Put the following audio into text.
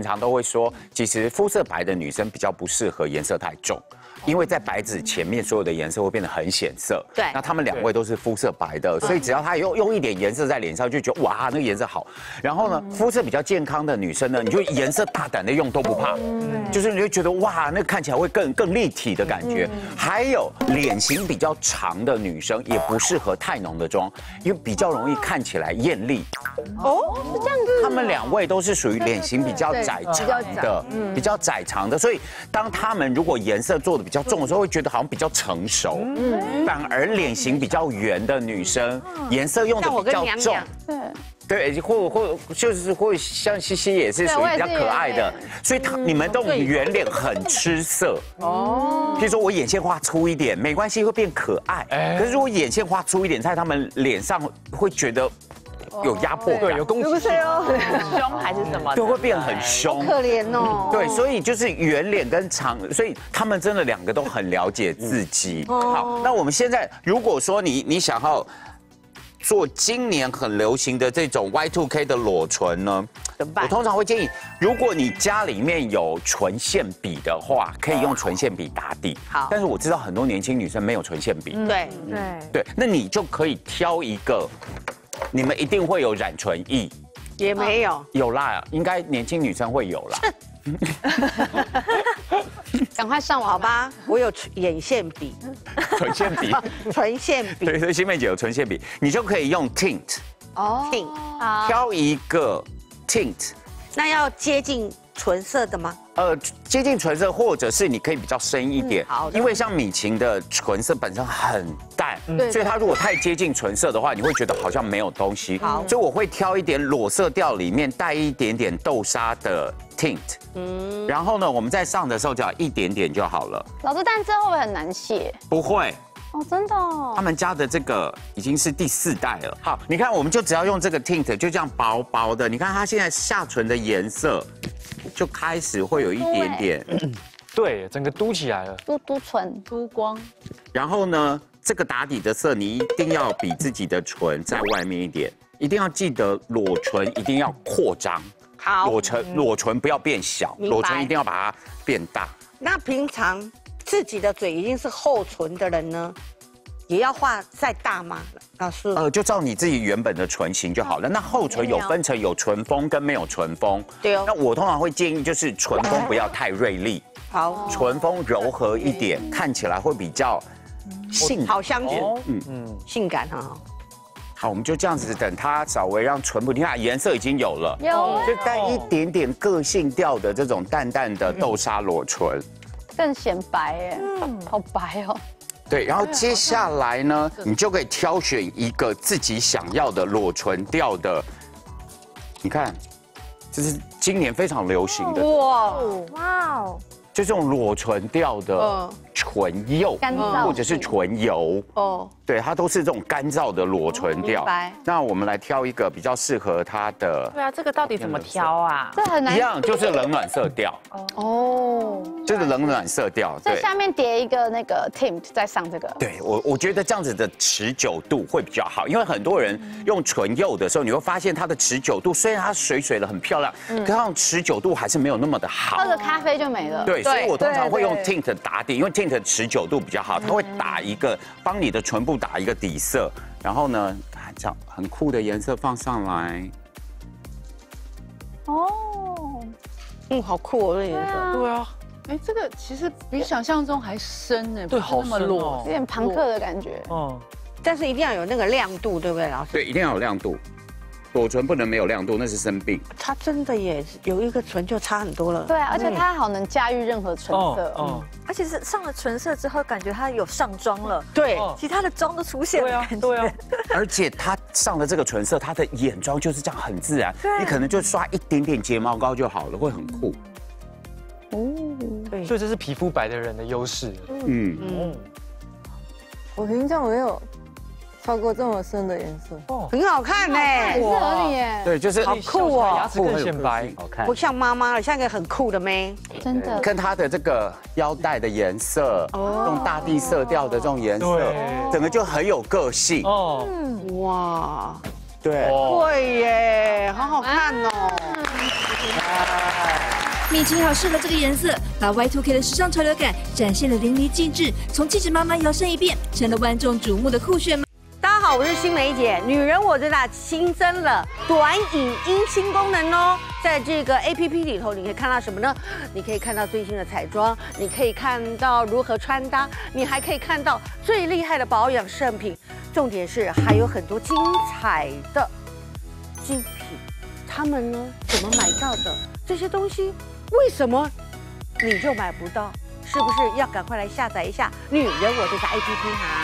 常都会说，其实肤色白的女生比较不适合颜色太重。因为在白纸前面所有的颜色会变得很显色， 对。 那他们2位都是肤色白的，所以只要她用一点颜色在脸上，就觉得哇，那个颜色好。然后呢，肤色比较健康的女生呢，你就颜色大胆的用都不怕，就是你会觉得哇，那看起来会更立体的感觉。还有脸型比较长的女生也不适合太浓的妆，因为比较容易看起来艳丽。 哦，是这样子。 他们2位都是属于脸型比较窄长的，比较窄长的，所以当他们如果颜色做的比较重的时候，会觉得好像比较成熟。反而脸型比较圆的女生，颜色用的比较重。对，或就是会像西西也是属于比较可爱的，所以你们都圆脸很吃色。哦，譬如说我眼线画粗一点没关系，会变可爱。可是如果眼线画粗一点，在他们脸上会觉得有压迫感， 有攻击性哦， 凶还是什么？ 对，会变很凶， 可怜哦。 对，所以就是圆脸跟长，所以他们真的2个都很了解自己。好，那我们现在如果说你想要做今年很流行的这种 Y2K 的裸唇呢，我通常会建议，如果你家里面有唇线笔的话，可以用唇线笔打底。 好， 但是我知道很多年轻女生没有唇线笔。 对， 那你就可以挑一个。你们一定会有染唇液， 也没有， 有啦，应该年轻女生会有啦。 赶快上网好吧，我有眼线笔， 唇线笔， 唇线笔， 对，所以新妹姐有唇线笔，你就可以用 tint， tint， 挑一个 tint， 那要接近纯色的吗？ 接近纯色，或者是你可以比较深一点，因为像米晴的唇色本身很淡，所以它如果太接近纯色的话，你会觉得好像没有东西。所以我会挑一点裸色调里面带一点点豆沙的 tint，然后呢，我们在上的时候只要一点点就好了。 老师，但这会不会很难卸？ 不会。 哦，真的哦。 他们家的这个已经是第4代了。好，你看，我们就只要用这个 tint， 就这样薄薄的。你看它现在下唇的颜色就开始会有一点点， 对，整个嘟起来了， 嘟唇嘟光。 然后呢，这个打底的色你一定要比自己的唇在外面一点，一定要记得裸唇一定要扩张。 好， 裸唇不要变小，裸唇一定要把它变大。 那平常自己的嘴已经是厚唇的人呢，也要画再大吗？老师？ 就照你自己原本的唇型就好了。那厚唇有分成有唇峰跟没有唇峰。 对哦。 那我通常会建议就是唇峰不要太锐利， 好， 唇峰柔和一点，看起来会比较性感。 好相处，性感哈。 好，我们就这样子等它稍微让唇部，你看颜色已经有了，就带一点点个性调的这种淡淡的豆沙裸唇， 更显白耶，好白哦。 对，然后接下来呢，你就可以挑选一个自己想要的裸唇调的。你看，这是今年非常流行的， 哇哦， 就这种裸唇调的唇釉，或者是唇油。对，它都是这种干燥的裸唇调。那我们来挑一个比较适合它的。 对啊，这个到底怎么挑啊？ 这很难。 一样，就是冷暖色调。这个冷暖色调。 在下面叠一个那个 tint， 再上这个。 对，我觉得这样子的持久度会比较好，因为很多人用唇釉的时候，你会发现它的持久度虽然它水水的很漂亮，可它持久度还是没有那么的好。 喝个咖啡就没了。 对，所以我通常会用 tint 打底，因为 tint 持久度比较好，它会打一个帮你的唇部打一个底色，然后呢，这样很酷的颜色放上来。 好酷哦，这颜色。 对啊。 哎，这个其实比想象中还深哎， 对，好那么裸， 有点朋克的感觉。 但是一定要有那个亮度，对不对，老师？ 对，一定要有亮度。裸唇不能没有亮度，那是生病。 它真的也有一个唇就差很多了。 对啊，而且它好能驾驭任何唇色。 而且是上了唇色之后，感觉它有上妆了。 对， 其他的妆都出现了。 对啊。 而且它上了这个唇色，它的眼妆就是这样很自然。你可能就刷一点点睫毛膏就好了，会很酷。 所以这是皮肤白的人的优势。 我平常没有超过这么深的颜色， 很好看呢， 很适合你耶。 对，就是好酷哦， 牙齿更显白， 好看， 不像妈妈了，像一个很酷的妹， 真的。 跟它的这个腰带的颜色，这种大地色调的这种颜色，整个就很有个性。 哇， 对， 对耶，好好看哦。 米奇好适合这个颜色，把 Y2K 的时尚潮流感展现得淋漓尽致，从气质妈妈摇身一变，成了万众瞩目的酷炫妈。 大家好，我是新梅姐。女人我最大新增了短影音新功能哦，在这个 APP 里头，你可以看到什么呢？你可以看到最新的彩妆，你可以看到如何穿搭，你还可以看到最厉害的保养圣品。重点是还有很多精彩的精品，他们呢怎么买到的？这些东西为什么你就买不到？是不是要赶快来下载一下女人我最大 APP 哈？